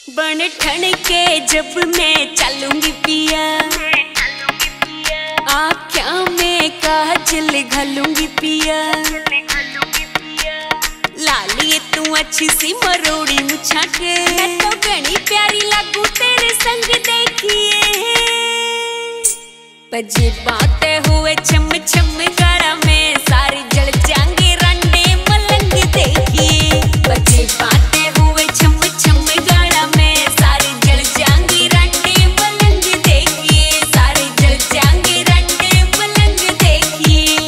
बन ठन के जब मैं चलूंगी पिया, आँखों में काजल घालूंगी पिया। लालिए तू अच्छी सी मरोड़ी मुछा के, मैं तो घनी प्यारी लागू तेरे संग देखिए। बजे बातें हुए छम छम गाड़ा में, सारी जल जाएंगे रंडे मलंग देखिए। बजे बातें हुए छम छम गाड़ा में, सारी जल जाएंगे रंडे मलंग देखिए। सारी जल जाएंगे रंडे मलंग देखिए।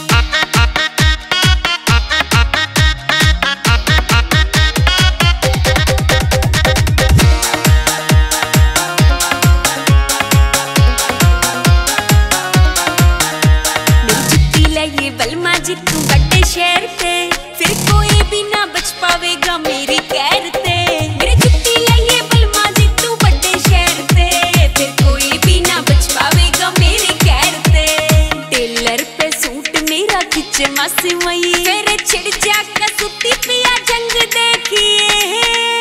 ये बलमा जी तू बड़े शहर से, फिर कोई भी ना बच पावेगा मेरी कहर से। मेरी जुत्ती लाइए बलमा जी तू बड़े शहर से, फिर कोई भी ना बच पावेगा मेरी कहर से। टेलर पे सूट मेरा खिंचे मासी मई, फिर छिड़ जाकर सुती पिया जंग देखिए।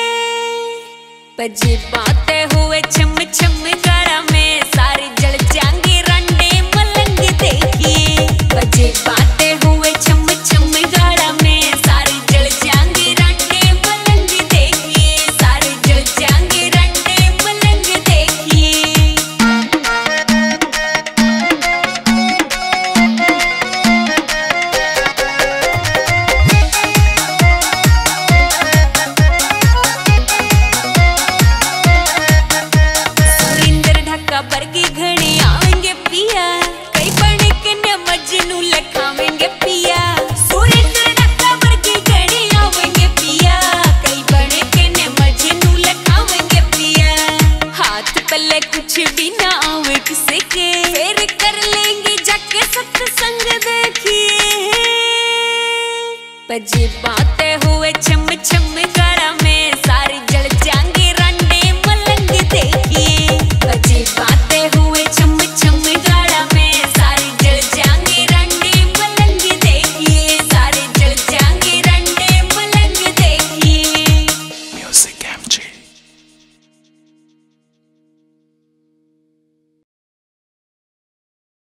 बजे बातें हुए छम छम गाड़ा में, सारी जल जाएंगे रंडे मलंग देखिए। बजे बातें हुए छम छम गाड़ा में, सारी जल जाएंगे रंडे मलंग देखिए। सारी जल जाएंगे रंडे मलंग देखिए। सुरेंद्र ढाका बरगी घने आवेंगे पिया, कई बने के न मजनू लखावेंगे पिया। सुरेंद्र ढाका बरगी घने आवेंगे पिया, कई बने के न मजनू लखावेंगे पिया। हाथ पल्ले कुछ भी ना आवे किसी के, फिर कर लेंगे जाके सत्संग देखिए। बजे बातें हुए छम